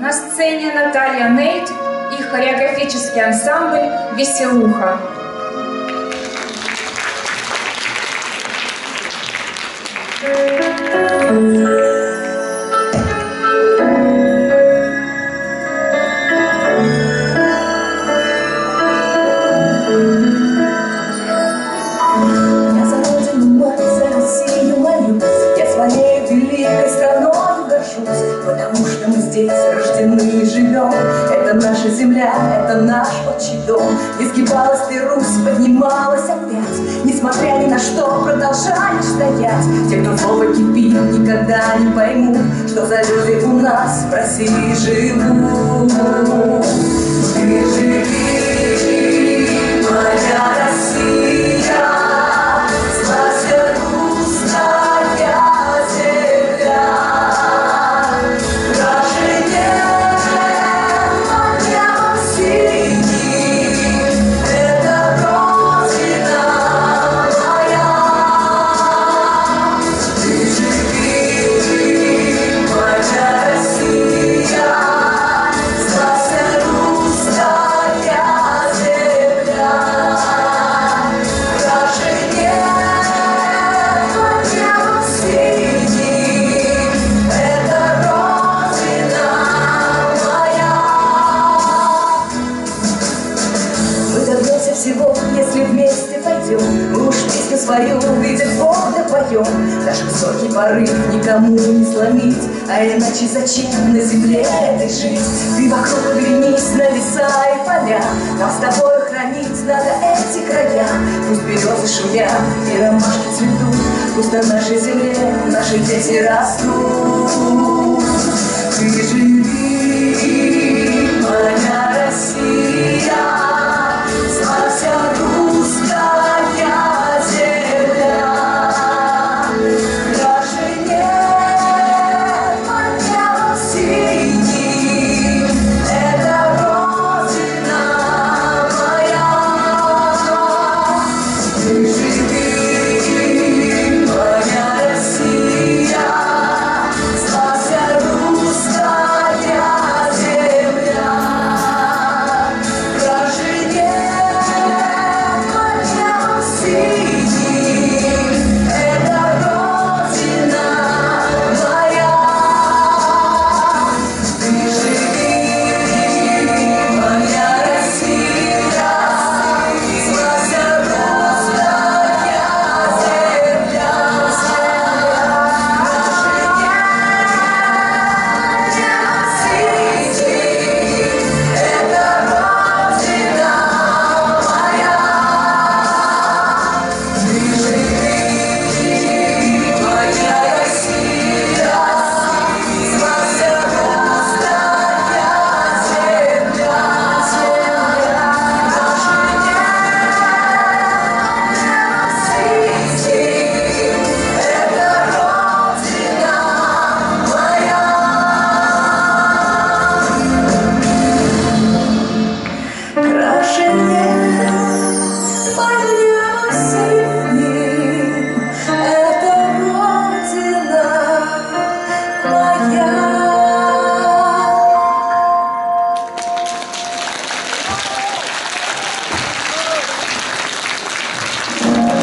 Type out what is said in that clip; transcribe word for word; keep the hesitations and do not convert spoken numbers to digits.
На сцене Наталья Нейт и хореографический ансамбль «Веселуха». Я за родину, мать, за Россию молюсь, я своей великой страной горжусь, потому что мы здесь рождены и живем. Это наша земля, это наш отчий дом. Изгибалась ты, Русь, поднималась опять, несмотря ни на что, продолжаешь стоять. Те, кто злоба кипит, никогда не поймут, что за люди у нас в России живут. Ты живи, моя Россия, славься русская земля. Рождение под небом синим, это Родина моя. Ты живи, моя Россия, славься русская земля. Рождение под небом синим, это Родина моя. Мы добьемся всего, если вместе пойдем. Мы уж песню свою, видит Бог, да поем. Наш высокий порыв никому не сломить, а иначе зачем на земле этой жить? Ты вокруг оглянись на леса и поля, нам с тобой хранить надо эти края. Пусть березы шумят и ромашки цветут, пусть на нашей земле наши дети растут.